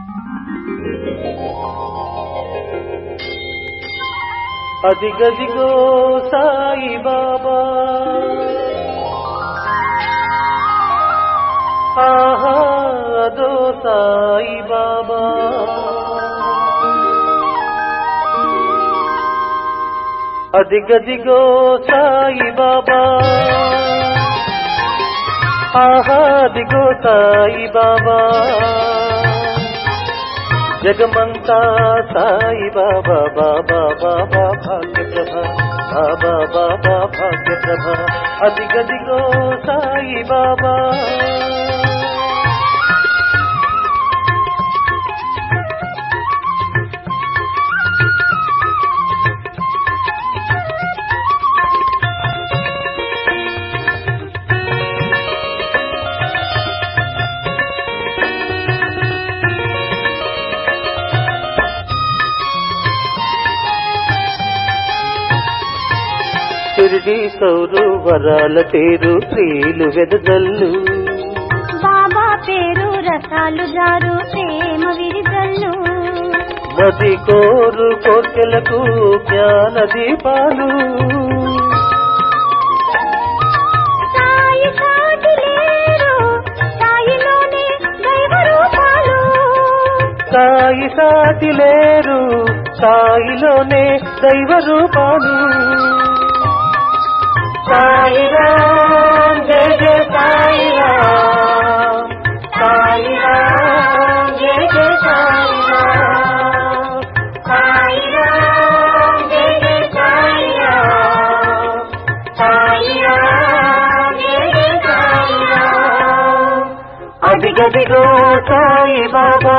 అదిగదిగో సాయి బాబా, ఆహా అదో సాయి బాబా, అదిగదిగో సాయి బాబా, ఆహా అదిగో సాయి బాబా, జగమంతా సాయి బాబా, బాబా బాబా భాగ్య ప్రభ, బాబా బాబా భాగ్య ప్రభ, అదిగదిగో సాయి బాబా. షిరిడి సౌరు వరాల పేరు ప్రియులు వెదజల్లు, బాబా పేరు రసాలు జారు ప్రేమ విరిజల్లు, మది కోరు కోర్కెలకు జ్ఞాన దీపాలు, సాయి సాటి లేరు సాయిలోనే దైవ రూపాలు, సాయి సాటి లేరు సాయిలోనే దైవ రూపాలు. సాయి రామ్ జయ జయ సాయి రామ్, సాయి రామ్ జయ జయ సాయి రామ్, సాయి రామ్ జయ జయ సాయి రామ్, సాయి రామ్ జయ జయ సాయి రామ్, అదిగదిగో సాయి బాబా.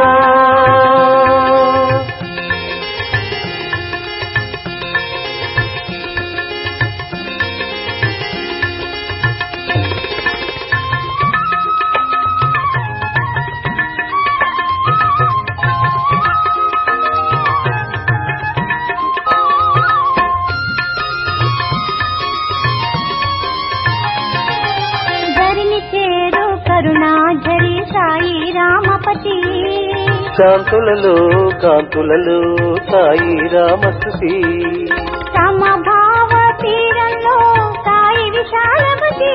కరుణాఝరి సాయి రామపతి, కాంతులలో కాంతులలో సాయి రామస్తుతి, సమభావ తీరంలో సాయి విశాలమతి,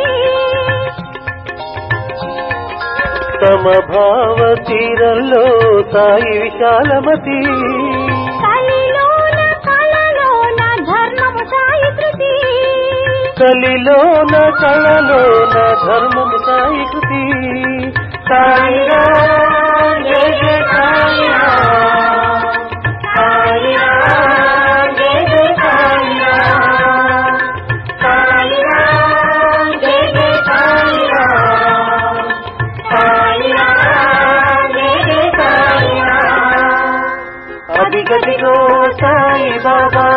సమభావ తీరంలో సాయి విశాలమతి, కలిలోన కళలోన ధర్మము సాయి కృతి, కలిలోన కళలోన ధర్మము సాయి కృతి. సాయి రామ్ జయ జయ సాయి రామ్, సాయి రామ్ జయ జయ సాయి రామ్, సాయి రామ్ జయ జయ సాయి రామ్, సాయి రామ్ జయ జయ సాయి రామ్, అదిగదిగో సాయి బాబా,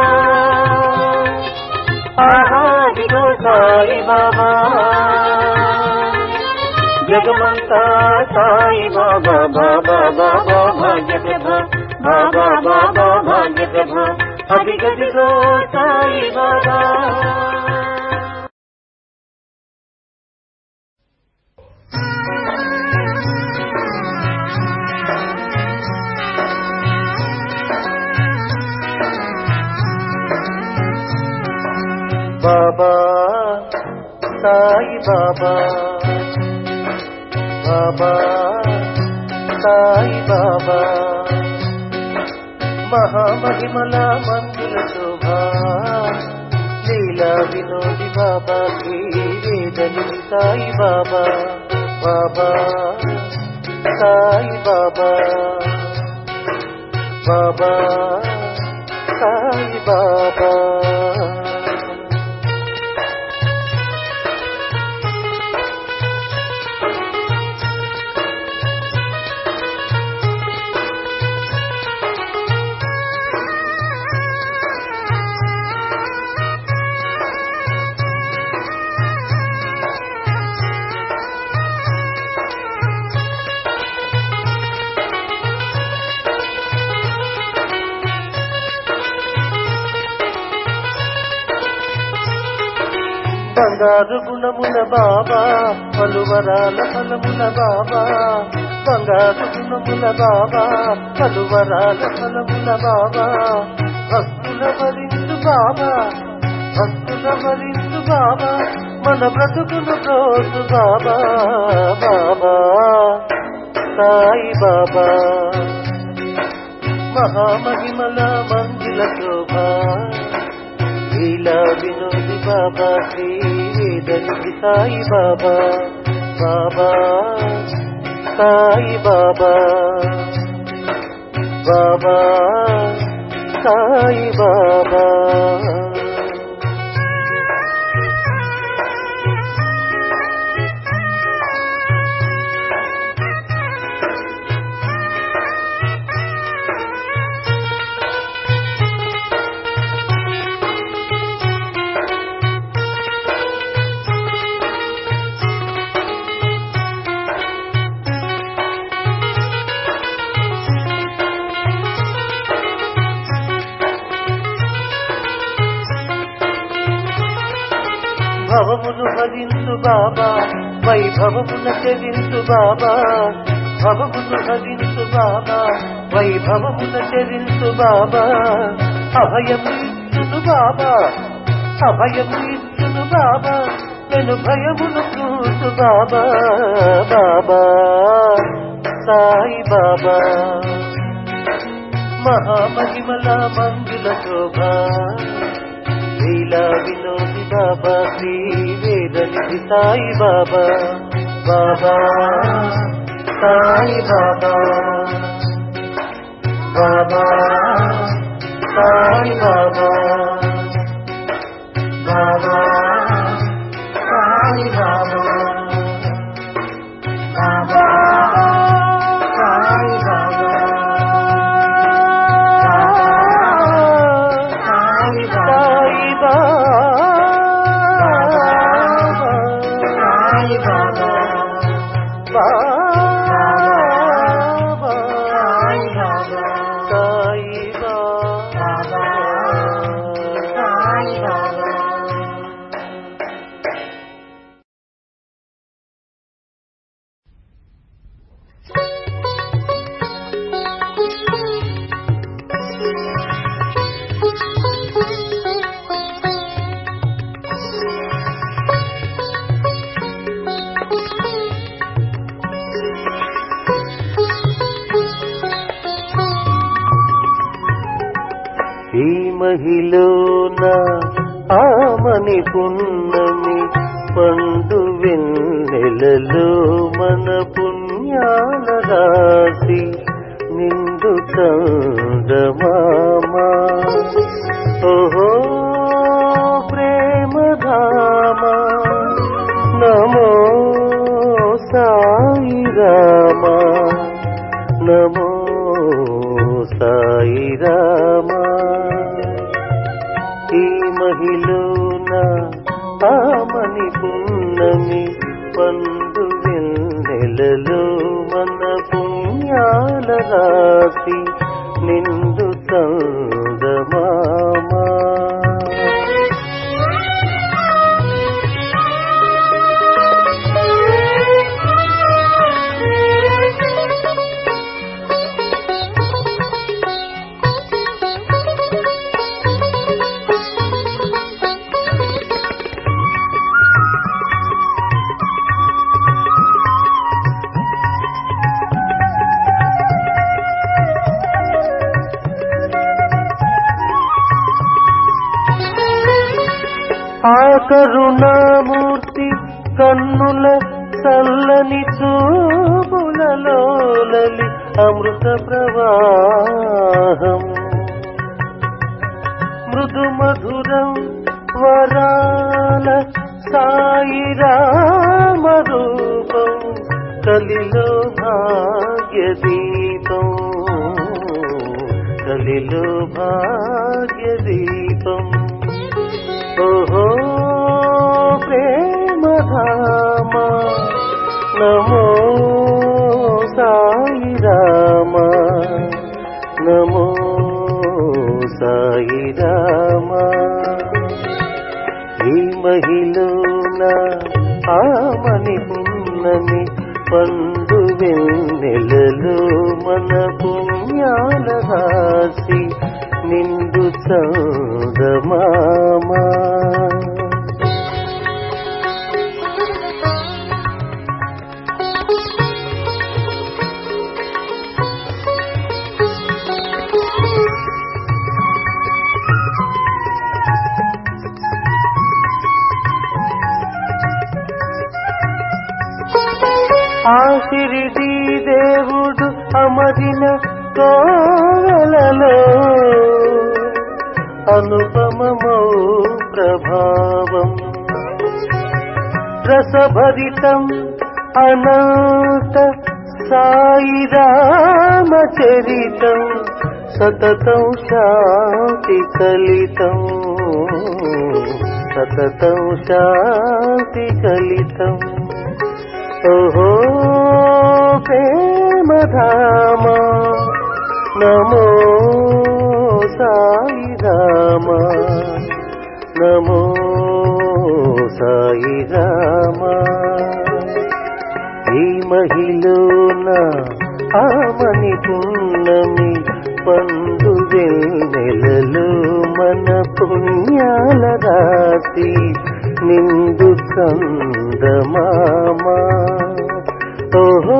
ఆహా అదిగో సాయి బాబా, జగమంతా సాయి బాబా, బాబా బాబా భాగ్య ప్రభ, బాబా బాబా భాగ్య ప్రభ, అదిగదిగో సాయి బాబా. బాబా సాయి బాబా, బాబా సాయి బాబా, మహామహిమల మంజుల శోభా, లీలా వినోది బాబా వేదని సాయి బాబా, బాబా సాయి బాబా, బాబా సాయి బాబా. బంగారు గుణముల బాబా, పలువరాల ఫలముల బాబా, బంగారు గుణముల బాబా పలువరాల ఫలముల బాబా భక్తుల వరించు బాబా భక్తుల వరించు బాబా మన బ్రతుకును రోజు బాబా బాబా సాయి బాబా మహామహిమల మంజుల శోభా లీలా వినోది బాబా శ్రీ వేదనిధి సాయి బాబా బాబా సాయి బాబా బాబా సాయి బాబా భవమును హరించు బాబా వైభవమున చెరించు బాబా భవమును హరించు బాబా వైభవమున చెరించు బాబా అభయము ఇచ్చును బాబా అభయము ఇచ్చును బాబా నేను భయమును చూసు బాబా బాబా సాయి బాబా మహామహిమల మంజుల శోభా లీలా వినోది బాబా శ్రీ వేదనిధి సాయి బాబా బాబా సాయి బాబా బాబా సాయి బాబా బాబా సాయి బాబా బాబా సాయి బాబా ఈ మహిళన ఆమని పున్నమి పండు వెన్నెలలో మన పుణ్యాల రాసి నిండు చందమామా ఓహో ప్రేమధామా నమో సాయి రామా నమో సాయి రామా ఈ మహిళన ఆమని పున్నమి పండు వెన్నెలలో మన పుణ్యాల రాసి నిండు చందమామా ఆ కరుణామూర్తి కన్నుల చల్లని చూపులలోలలి అమృత ప్రవాహం మృదు మధురం వరాల సాయి రామ రూపం కలిలో భాగ్య దీపం కలిలో భాగ్య దీపం ఓహో ప్రేమధామా నమో సాయి రామా నమో సాయి రామా ఈ మహిళన ఆమని పున్నమి పండు వెన్నెల చందమామా. ఆ సిరిడి దేవుడు అమరిన కోవెలలో అనుపమమౌ ప్రభావం, రసభరితం అనంత సాయి రామచరితం, సతతం శాంతి కలితం, సతతం శాంతి కలితం. ఓహో ప్రేమధామ నమో సాయి రామ, నమో సాయి రామ. ఈ మహిళన ఆమని పున్నమి పండు వెన్నెలలో మన పుణ్యాల రాతి నిండు చందమామ. ఓహో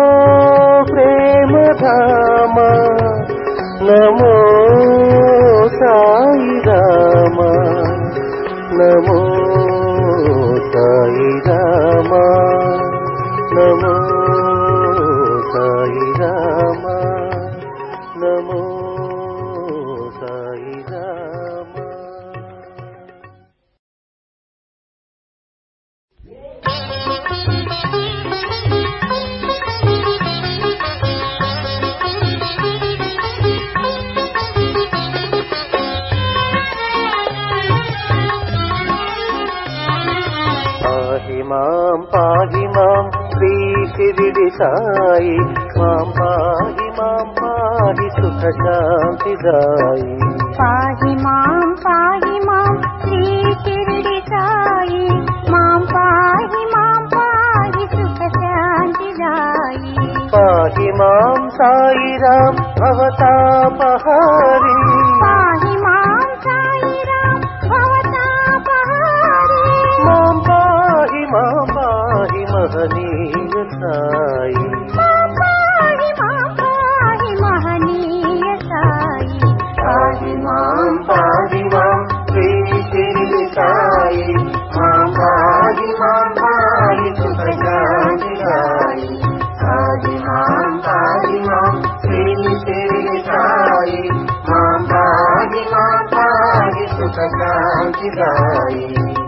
ప్రేమధామ నమో సాయి రామ, నమో సాయి రామ, నమో సాయి రామ, నమో సాయి రామ. పాహి మాం శ్రీ శిరిడి సాయి, మాం పాహి సుఖ శాంతి దాయి. పాహి మాం శ్రీ శిరిడి సాయి, మాం పాహి సుఖ శాంతి దాయి. పాహి మాం సాయి రామ్ భవతాపహారి, పాహి మాం సాయి రామ్ భవతాపహారి. మాం పాహి మహనీయ సాయి, మాం పాహి మహనీయ సాయి. పాహి మాం శ్రీ శిరిడి సాయి, మాం పాహి సుఖ శాంతి దాయి. పాహి మాం శ్రీ శిరిడి సాయి, మాం పాహి సుఖ శాంతి దాయి.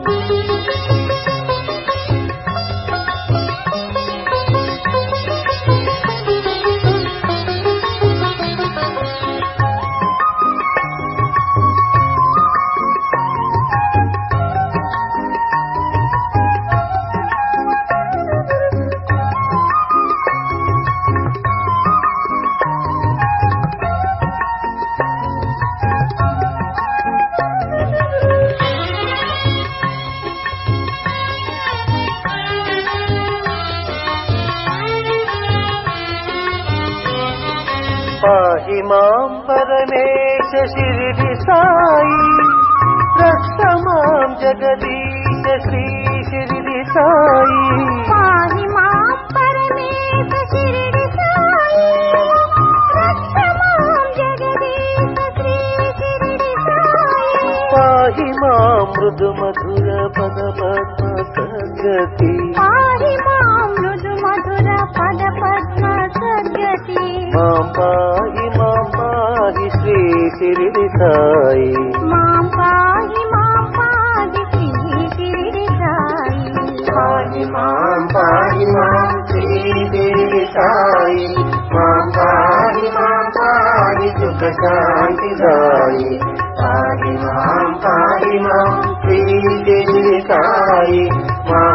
పాహి మాం పరమేశ శిరిడి సాయి, రక్ష మాం జగదీశ శ్రీ శిరిడి సాయి. పాహి మాం పరమేశ శిరిడి సాయి, రక్ష మాం జగదీశ శ్రీ శిరిడి సాయి. పాహి మాం మృదు మధుర పద పద్మ సద్గతి, పాహి మాం మృదు మధుర పద పద్మ సద్గతి. మాం పాహి శ్రీ శిరిడి సాయి, మాం పాహి శ్రీ శిరిడి సాయి. పాహి మాం శ్రీ శిరిడి సాయి, మాం పాహి సుఖ శాంతి దాయి. పాహి మాం శ్రీ శిరిడి సాయి, మాం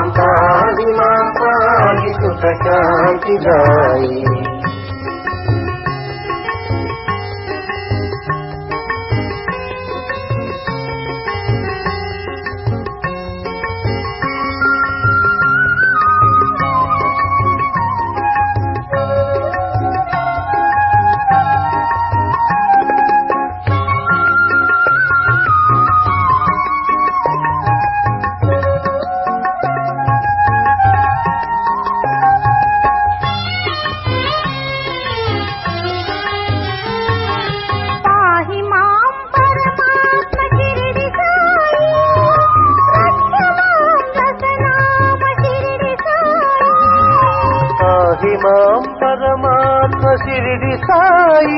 పాహి సుఖ శాంతి దాయి. పరమాత్మ శిరిడి సాయి,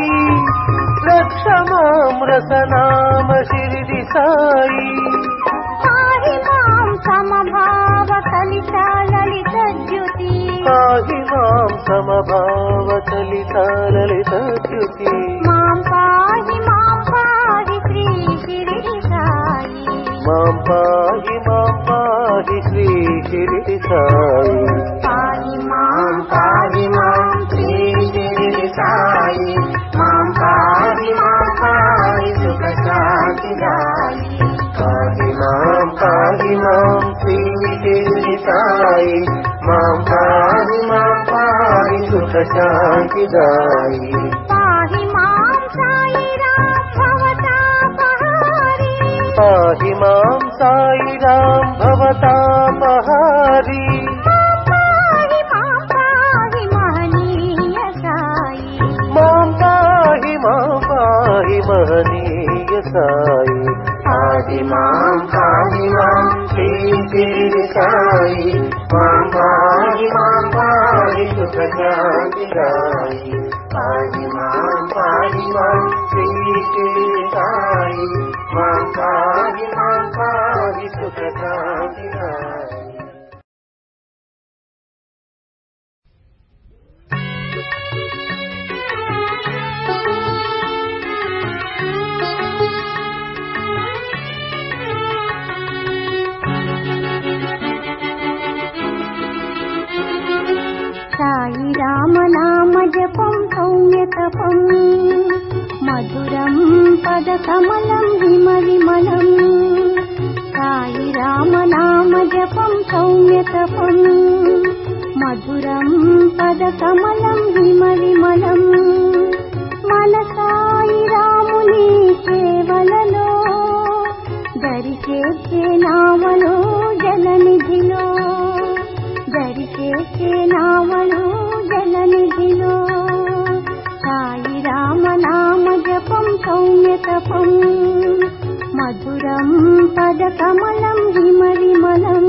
రక్షమామృతనామ శిరిడి సాయి. పాహి మాం సమభావ కలిత లలిత జ్యోతి, పాహి మాం సమభావ కలిత లలిత జ్యోతి. మాం పాహి శ్రీ షిరిడి సాయి, మాం పాహి శ్రీ షిరిడి సాయి. పాహి మాం శ్రీ షిరిడి సాయి, మాం పాహి సుఖ శాంతి దాయి. పాహి మాం శ్రీ షిరిడి సాయి, మాం పాహి సుఖ శాంతి దాయి. పాహి మాం సాయి రామ్ భవతాపహారి, పాహి మాం సాయి రామ్ భవతాపహారి. పాహి మహనీయ సాయి, మాం పాహి మహనీయ సాయి. పాహి మాం శ్రీ షిరిడి సాయి, మాం పాహి సుఖ శాంతి దాయి. పాహి మాం శ్రీ షిరిడి సాయి, మాం పాహి సుఖ శాంతి దాయి. సాయి రామ నామ జపం సౌమ్య తపం, మధురం పద కమలం హిమ విమలం. సాయి రామ నామ జపం సౌమ్య తపం, మధురం పద కమలం హిమ విమలం. మన సాయి రాముని సేవలలో దరిచేసే నావలో జలనిధిలో, దరిచేసే నావలో జలనిధిలో. సాయి రామ నామ జపం సౌమ్య తపం, మధురం పద కమలం హిమ విమలం.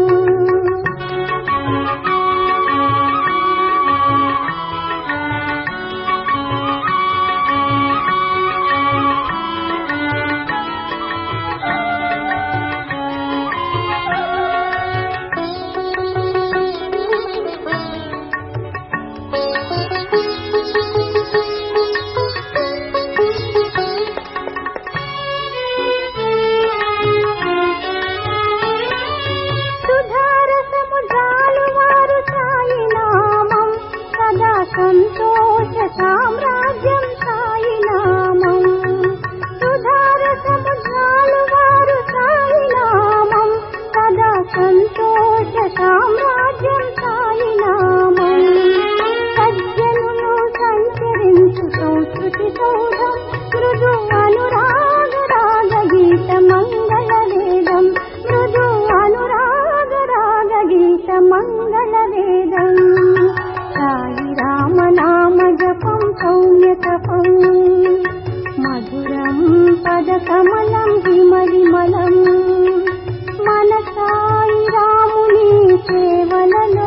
సంతోష సామ్రాజ్యం సాయి నామం, సుధార సముద్రాలు వారు సాయి నామం. సదా సంతోష సామ్రాజ్యం సాయి నామం. సజ్జనులు సంచరించు సంస్కృతి సౌధం, మృదు అనురాగ రాగ గీత మంగళ వేదం, మృదు అనురాగ రాగ గీత మంగళ వేదం. సాయి రామ నామ జపం సౌమ్య తపం, మధురం పద కమలం హిమ విమలం. మన సాయి రాముని సేవలలో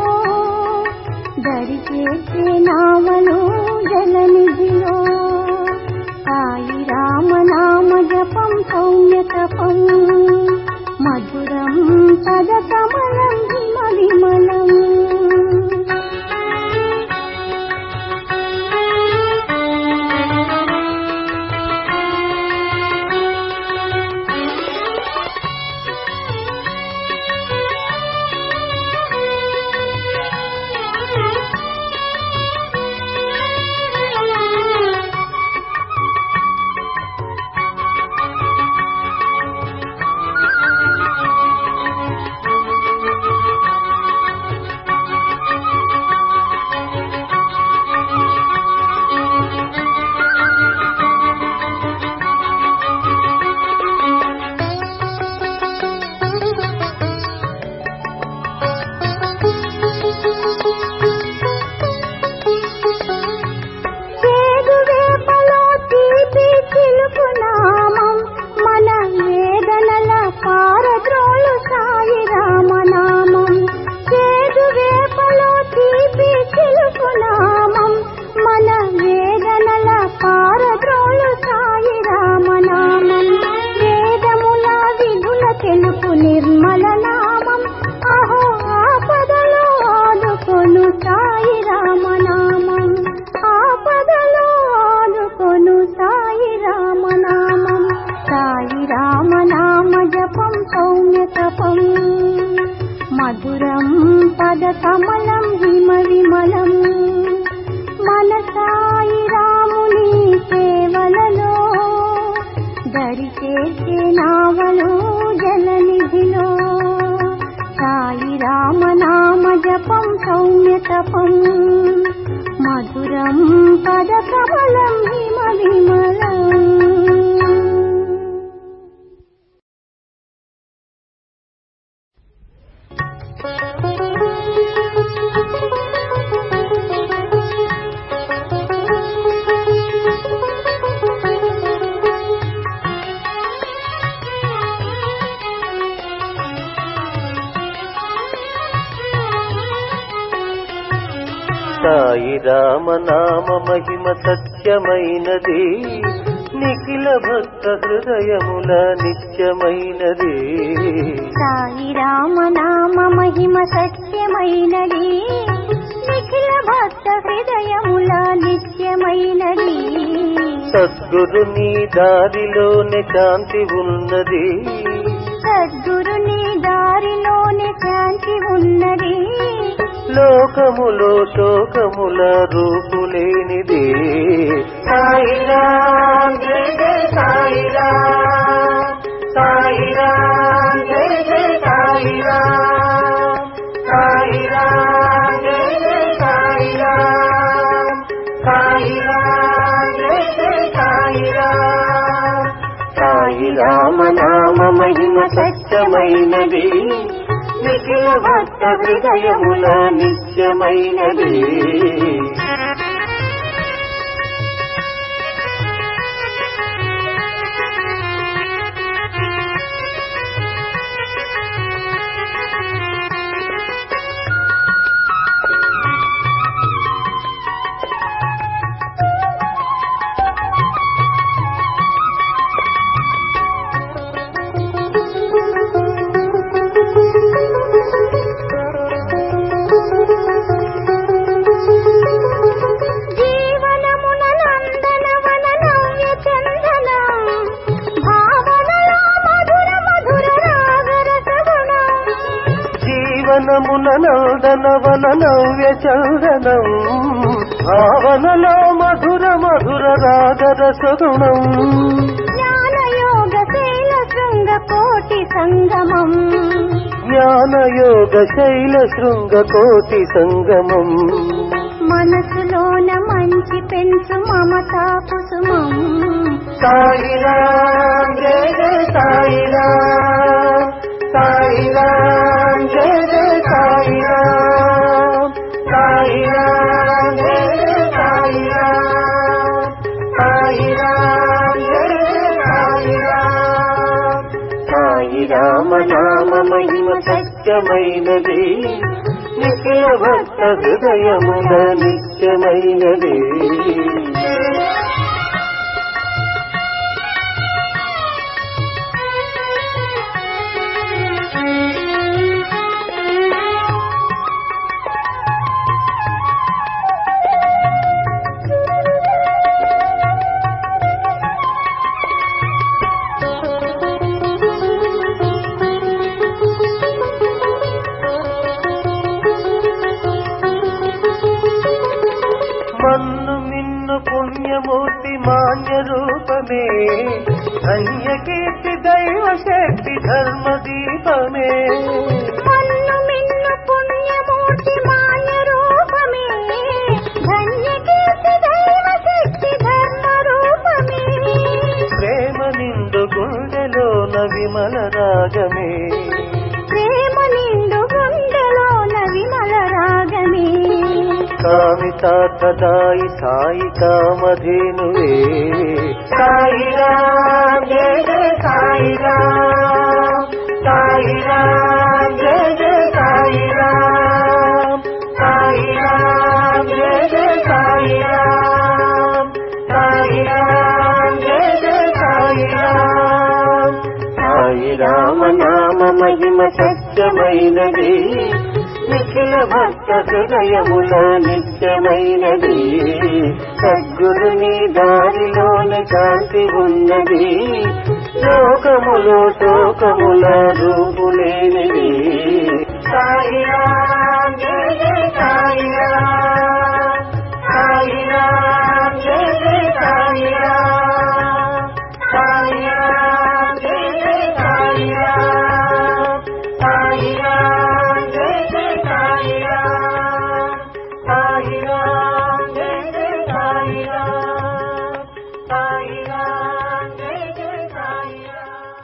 దరిచేసే నావలో జలనిధిలో. సాయి రామ నామ జపం సౌమ్య తపం, మధురం పద కమలం హిమ విమలం. పద కమలం హిమ విమలం మన సాయి రాముని సేవలలో దరిచేసే నావలు జలనిధిలో సాయి రామనామ జపం సౌమ్య తపం మధురం పద కమలం హిమ విమలం. సాయి రామనామ మహిమ సత్యమైనది నిఖిల భక్త హృదయముల నిత్యమైనది. సాయి రామనామ మహిమ సత్యమైనది నిఖిల భక్త హృదయముల నిత్యమైనది. సద్గురుని దారిలోనే శాంతి ఉన్నది, సద్గురుని దారిలోనే శాంతి ఉన్నది. లోకములో శోకముల రూపులేనిది. సాయిరామ్ జయ జయ సాయిరామ్, సాయిరామ్ జయ జయ సాయిరామ్, సాయిరామ్ జయ జయ సాయిరామ్, సాయిరామ్ జయ జయ సాయిరామ్. సాయి రామనామ మహిమ సత్యమైనది నిఖిల భక్త హృదయముల నిత్యమైనది. జీవనమున నందనవన నవ్య చందనం, భావనలో మధుర మధుర రాగరసగుణం. జ్ఞానయోగ శైల శృంగ కోటి సంగమం, జ్ఞానయోగ శైల శృంగ కోటి సంగమం. మనసులోన మంచి పెంచు మమతా కుసుమం. సాయిరామ్ జయ జయ సాయిరామ్, సాయిరామ్ జయ జయ సాయిరామ్, సాయిరామ్ జయ జయ సాయిరామ్, సాయిరామ్ జయ జయ సాయిరామ్. సాయి రామనామ మహిమ సత్యమైనది నిఖిల భక్త హృదయముల నిత్యమైనది. మన్ను మిన్ను పుణ్యమూర్తి మాన్య రూపమే, ధన్య కీర్తి దైవ శక్తి ధర్మ దీపమే. మన్ను మిన్ను పుణ్యమూర్తి మాన్య రూపమే, ధన్య కీర్తి దైవ శక్తి ధర్మ రూపమే. ప్రేమ నిండు గుండెలోన విమల రాగమే, ప్రేమ నిండు గుండెలోన విమల రాగమే. కామితార్థదాయి సాయి కామధేనువే. సాయిరామ్ జయ జయ సాయిరామ్, సాయిరామ్ జయ జయ సాయిరామ్, సాయిరామ్ జయ జయ సాయిరామ్, సాయిరామ్ జయ జయ సాయిరామ్. సాయి రామనామ మహిమ సత్యమైనది నిఖిల భక్త హృదయముల నిత్యమైనది. సద్గురుని దారిలోన శాంతి ఉన్నది, లోకములో శోకముల రూపులేనిది. సాయిరామ్ సాయి రామ్ సాయి రామ్ జయ జయ సాయి రామ్ సాయి రామ్ జయ జయ సాయి రామ్ సాయి రామ్ జయ జయ సాయి రామ్ సాయి రామ్ జయ జయ సాయి రామ్ సాయి రామ్ జయ జయ సాయి రామ్.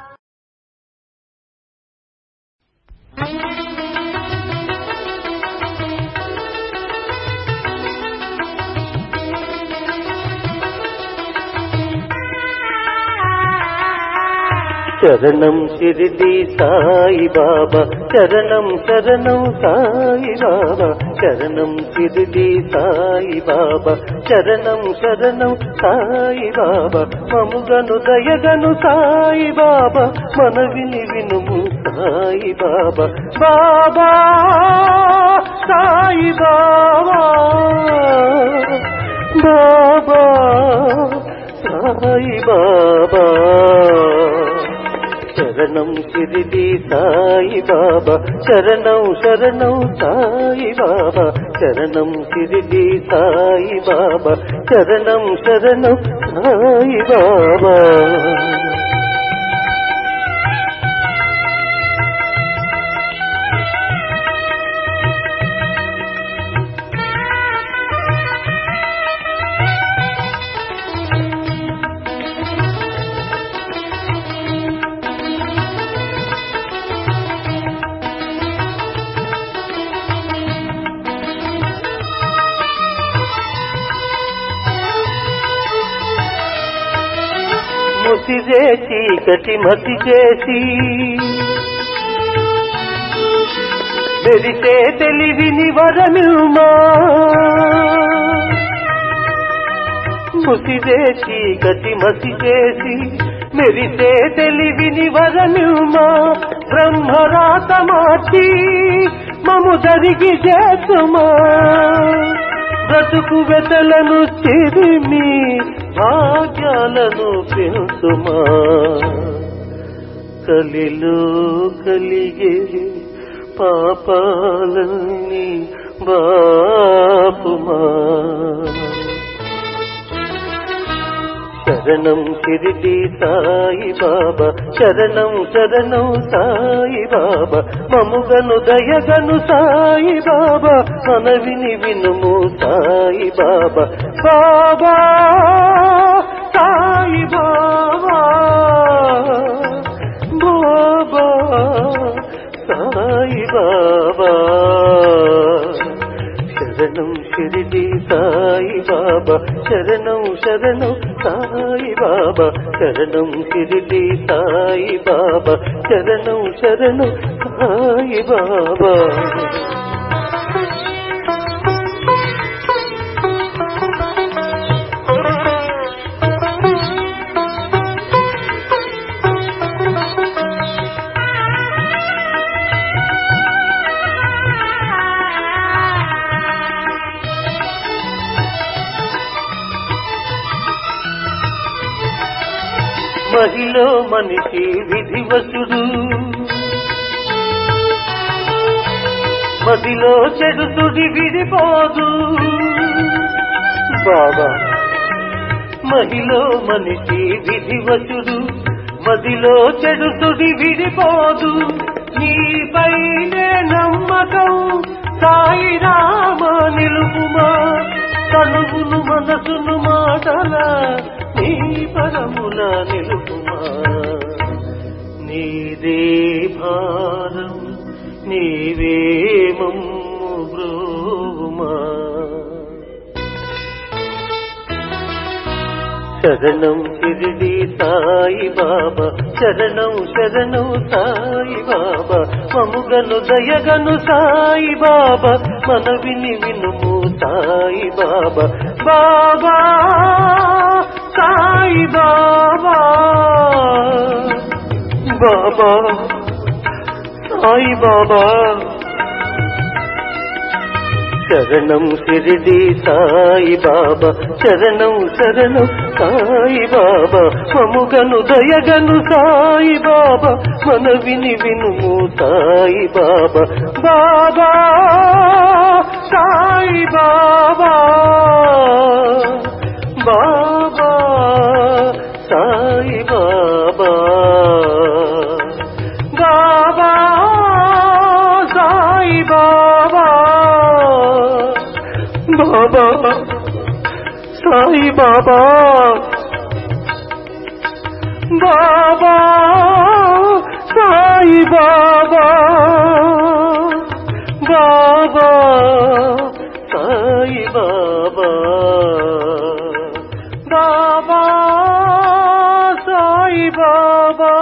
చరణం షిరిడి సాయి బాబా చరణం శరణం సాయి బాబా చరణం షిరిడి సాయి బాబా చరణం శరణం సాయి బాబా మముగను దయగను సాయి బాబా మనవిని వినుము సాయి బాబా బాబా సాయి బాబా బాబా సాయి బాబా శరణం షిరిడి సాయి బాబా శరణం శరణం సాయి బాబా శరణం షిరిడి సాయి బాబా శరణం శరణం సాయి బాబా. ముసిరే చీకటి మతి చేసి మెరిసే తెలివిని వరమిల్మా ముసిరే చీకటి మతి చేసి మెరిసే తెలివిని వరమిల్మా బ్రహ్మరాత మార్చి మము దరికి చేతుమా బ్రతుకు వెతలను చిరిమి భాగ్యాలను పెంచుమా కలిలో కలిగే పాపాలన్నీ బాపుమా శరణం షిరిడి సాయి బాబా శరణం శరణం సాయి బాబా మముగను దయగను సాయి బాబా మనవిని వినుము సాయి బాబా బాబా సాయి బాబా బాబా సాయి బాబా శరణం షిరిడి సాయి బాబా శరణం శరణం సాయి బాబా శరణం షిరిడి సాయి బాబా శరణం శరణం సాయి బాబా. మహిలో మనిషి విధివసుడు మదిలో చెడు తుడి విడిపోదు బాబా మహిలో మనిషి విధివసుడు మదిలో చెడు తుడి విడిపోదు నీపైనే నమ్మకం సాయి రామ నిలుపుమా తనువును మనసును మాటల నీ పరమున నిలుపుమా నీదే భారం నీవే మమ్ము బ్రోవుమా శరణం షిరిడి సాయి బాబా శరణం శరణం సాయి బాబా మముగను దయగను సాయి బాబా మనవిని వినుము సాయి బాబా బాబా సాయి బాబా బాబా సాయి బాబా శరణం షిరిడి సాయి బాబా, శరణం శరణం సాయి బాబా, మముగను దయగను సాయి బాబా, మన విని వినుము సాయి బాబా. బాబా సాయి బాబా, బాబా సాయి బాబా, బాబా సాయి బాబా, బాబా సాయి బాబా, బాబా సాయి బాబా, బాబా సాయి బాబా, బాబా సాయి బాబా.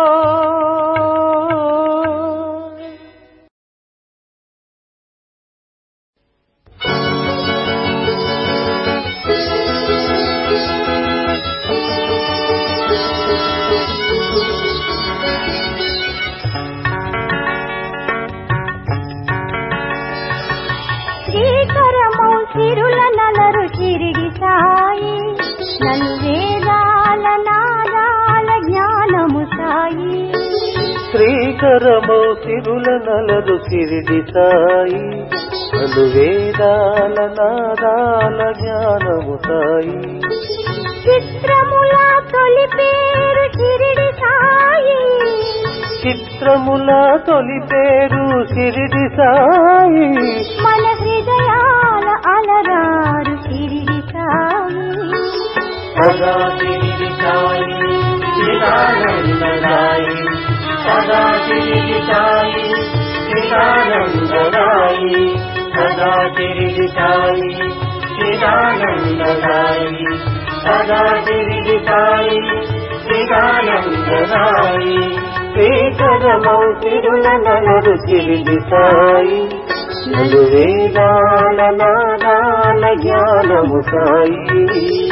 శ్రీకరమౌ సిరుల నలరు షిరిడి సాయి, నలు వేదాల నాదాల జ్ఞానము సాయి. శ్రీకరమౌ సిరుల నలరు షిరిడి సాయి, నలు వేదాల నాదాల జ్ఞానము సాయి. చిత్రముల తొలి పేరు షిరిడి సాయి, చిత్రముల తొలి పేరు షిరిడి సాయి, మన హృదయాల అలరారు షిరిడి సాయి. సదా షిరిడి సాయి చిదానందనాయి, సదా షిరిడి సాయి చిదానందనాయి, సదా షిరిడి సాయి చిదానందనాయి, సదా షిరిడి సాయి చిదానందనాయి. శ్రీకరమౌ సిరుల నలరు షిరిడి సాయి, నలు వేదాల నాదాల జ్ఞానము సాయి.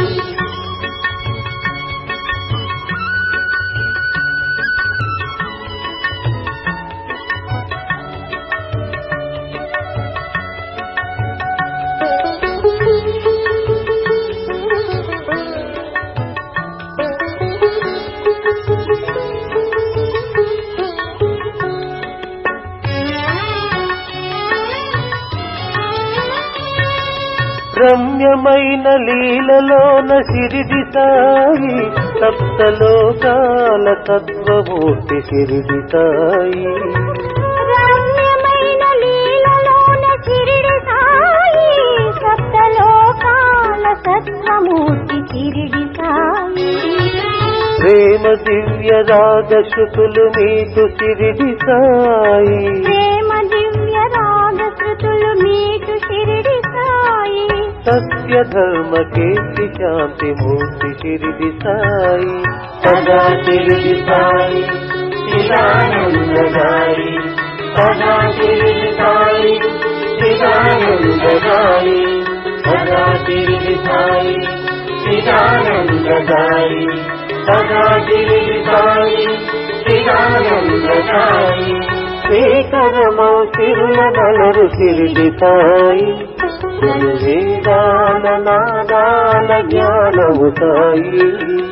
రమ్యమైన లీలలోన షిరిడి సాయి, సప్తలోకాల తత్వమూర్తి షిరిడి సాయి. రమ్యమైన లీలలోన షిరిడి సాయి, సప్తలోకాల తత్వమూర్తి షిరిడి సాయి. ప్రేమ దివ్య రాగ శృతులు మీకు షిరిడి సాయి, ప్రేమ దివ్య రాగ శృతులు మీకు షిరిడి సాయి. సత్య ధర్మ కీర్తి శాంతి మూర్తి షిరిడి సాయి. సదా షిరిడి సాయి చిదానందనాయి, సదా షిరిడి సాయి చిదానందనాయి, సదా షిరిడి సాయి చిదానందనాయి, సదా షిరిడి సాయి చిదానందనాయి. శ్రీకరమౌ సిరుల నలరు షిరిడి సాయి, నలు వేదాల నాదాల జ్ఞానము సాయి.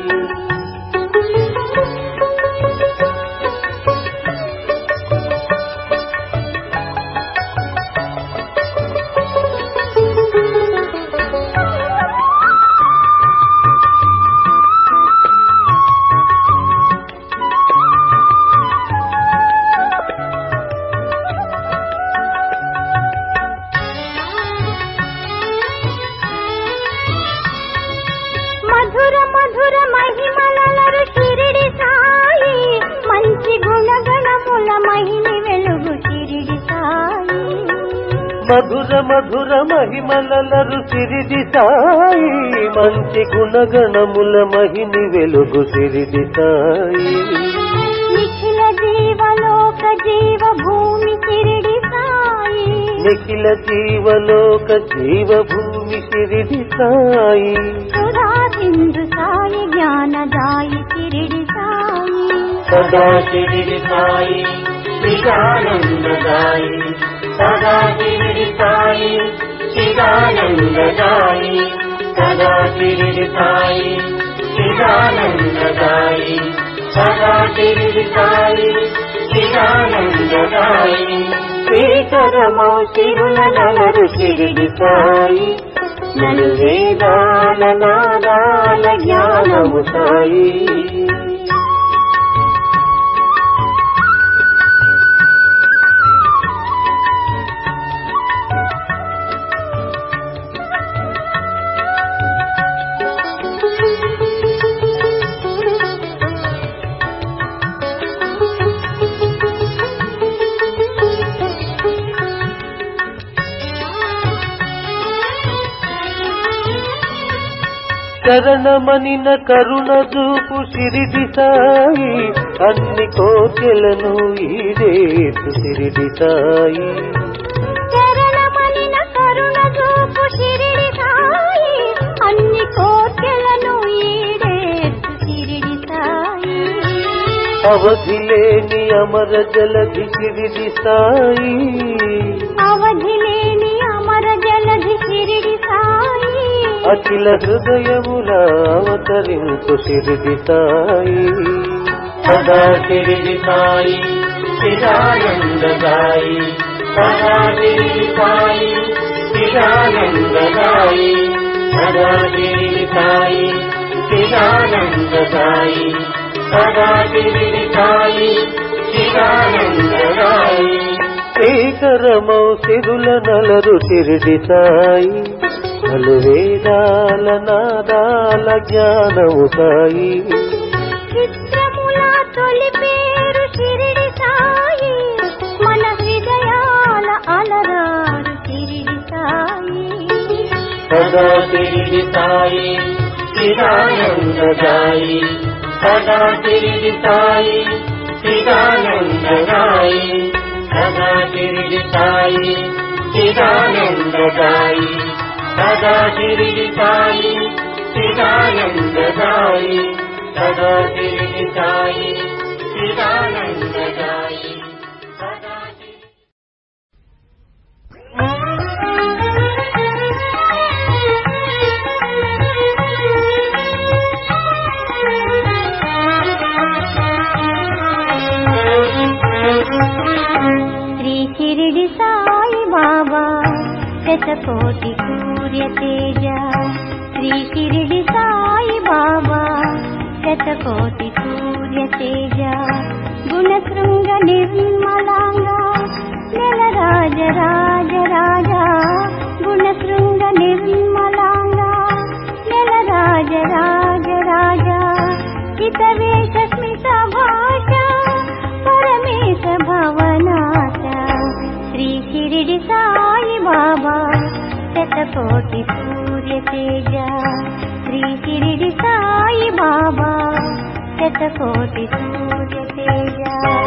మధుర మధుర మహిమలరు షిరిడి సాయి, మంచి గుణగణముల మహిని వెలుగు షిరిడి సాయి. మధుర మధుర మహిమలరు షిరిడి సాయి, మంచి గుణగణముల మహిని వెలుగు షిరిడి సాయి. నిఖిల జీవలోక జీవ భూమి షిరిడి సాయి, నిఖిల జీవలోక జీవ భూమి షిరిడి సాయి. సుధా సింధు సాయి జ్ఞానదాయి షిరిడి సాయి. సదా షిరిడి సాయి చిదానందనాయి, సదా షిరిడి సాయి చిదానందదాయి సదా తిరిగి సాయి చిదానందదాయి సదా తిరిగి సాయి చిదానందదాయి శ్రీకరమౌ తిరుల నలరు తిరిగి సాయి నలు వేదాల నాదాల జ్ఞానము సాయి శరణమనిన కరుణ చూపు సిరిడి సాయి అన్ని కోర్కెలను ఈడేసు సిరిడి సాయి శరణమనిన కరుణ చూపు సిరిడి సాయి అన్ని కోర్కెలను ఈడేసు సిరిడి సాయి అవధిలేని అమర జలధి సిరిడి సాయి అవధిలేని అమర జలధి సిరిడి సాయి అఖిల హృదయముల అవతరింపు సిరిడి సాయి సదా సిరిడి సాయి చిదానందదాయి సదా సిరిడి సాయి చిదానందదాయి సదా సిరిడి సాయి చిదానందదాయి సదా సిరిడి సాయి చిదానందదాయి శ్రీకరమౌ సిరుల నలరు సిరిడి సాయి నలు వేదాల నాదాల జ్ఞానము సాయి చిత్రముల తొలి పేరు సిరిడి సాయి మన హృదయాల అలరారు సిరిడి సాయి సదా సిరిడి సాయి చిదానందదాయి సదా సిరిడి సాయి చిదానందదాయి సదా సిరిడి సాయి చిదానందదాయి సదా సిరిడి సాయి చిదానందదాయి సదా సిరిడి సాయి చిదానందదాయి సదా శ్రీ షిరిడి సాయి బాబా శతకోటి సూర్య తేజ శ్రీ షిరిడి సాయి బాబా శతకోటి సూర్య తేజ గుణశృంగ నిర్మలాంగ నెల రాజ రాజ రాజా గుణశృంగ నిర్మలాంగ నెల రాజ రాజ రాజా హితవేష స్మిత భాష పరమేశ భవనాశ శ్రీ షిరిడి సాయి బాబా శతకోటి సూర్య తేజ శ్రీ షిరిడి సాయి బాబా శతకోటి సూర్య తేజ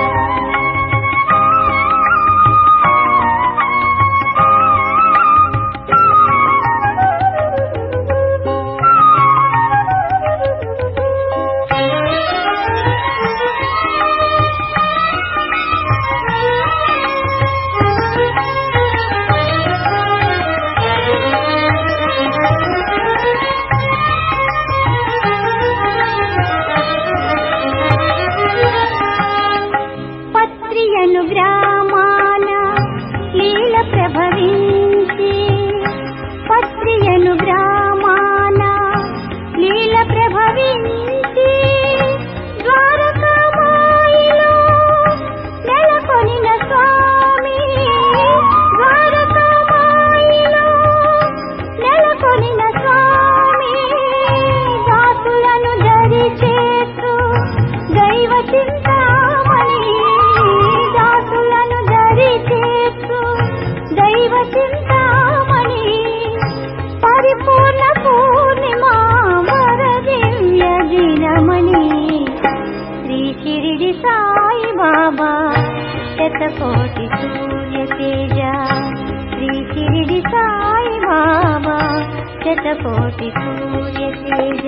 శతకోటి సూర్య తేజ శ్రీ షిరిడి సాయి బాబా శతకోటి సూర్య తేజ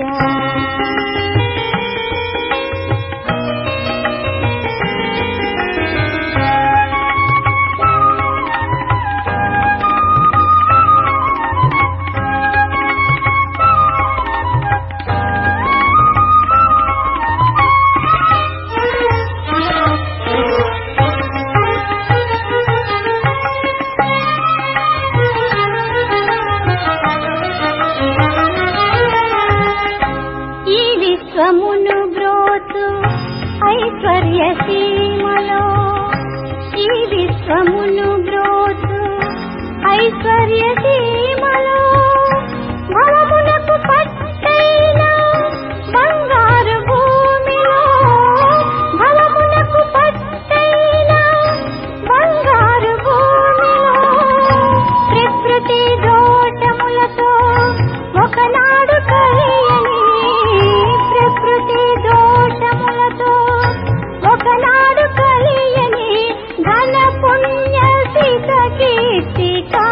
విశ్వమును బ్రోతు ఐశ్వర్య సీమలో ఈ విశ్వమును బ్రోతు ఐశ్వర్య సీమలో భవమునకు పట్టైన బంగారు భూమిలో భవమునకు పట్టైన బంగారు భూమిలో ప్రకృతి దోషములతో ఒకనాడు కలియని ప్రకృతి దోషములతో ఒకనాడు కలియని ఘన పుణ్య సిత కీర్తి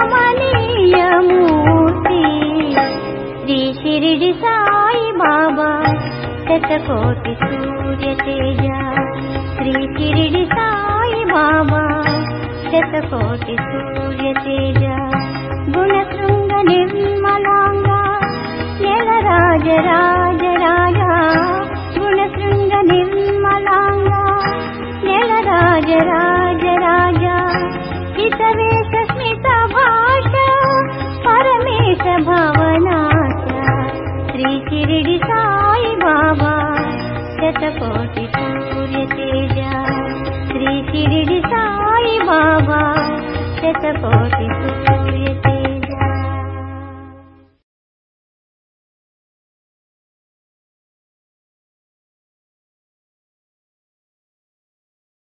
కమనీయమూర్తి శ్రీ షిరిడి సాయి బాబా శతకోటి సూర్య తేజ శ్రీ షిరిడి సాయి బాబా శతకోటి సూర్య తేజ గుణశృంగ నిర్మలాంగ నెలరాజ రాజ రాజా గుణశృంగ నిర్మలాంగ నెలరాజ రాజ రాజా హితవేష స్మిత భాష పరమేశ భవనాశ శ్రీ షిరిడి సాయి బాబా శతకోటి సూర్య తేజ శ్రీ షిరిడి సాయి బాబా శతకోటి